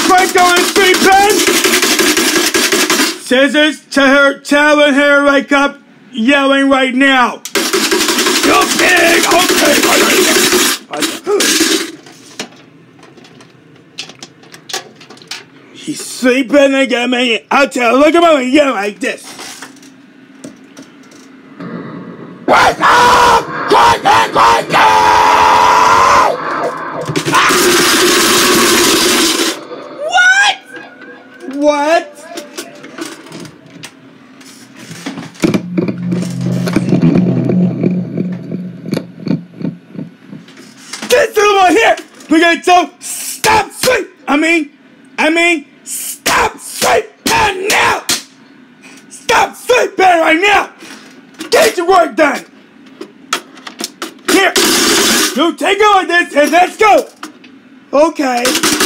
quick going sleeping! Scissors to her, telling her wake up, yelling right now. You pig! Okay. He's sleeping again, man. I'll tell her, look at him again like this. Wake up! Quick! What? This little one here! We're gonna tell stop sleep! I mean, stop sleeping now! Stop sleeping right now! Get your work done! Here! You take it like this and let's go! Okay.